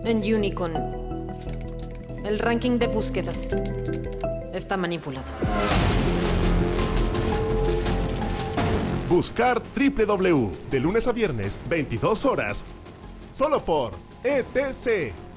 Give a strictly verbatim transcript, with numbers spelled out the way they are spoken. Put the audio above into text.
En Unicorn, el ranking de búsquedas está manipulado. Buscar W W, de lunes a viernes, veintidós horas. Solo por E T C.